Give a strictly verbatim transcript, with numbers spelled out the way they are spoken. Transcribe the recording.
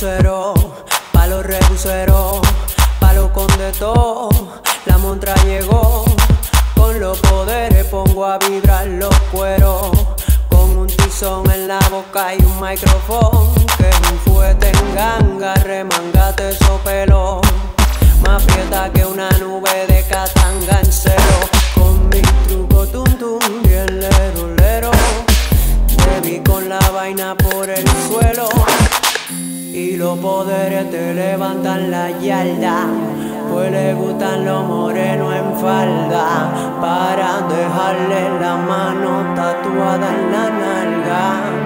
abuseros, pa' los rebuseros, pa' los con de todo. La montra llegó, con los poderes pongo a vibrar los cueros. Con un tizón en la boca y un micrófono, que es un fuete en ganga, remangate esos pelos. Más prieta que una nube de Katanga en cero. Con mi truco tum tum, bien lero lero. Te vi con la vaina por el suelo y los poderes te levantan la yarda. Pues le gustan los morenos en falda, para dejarle la mano tatuada en la nalga.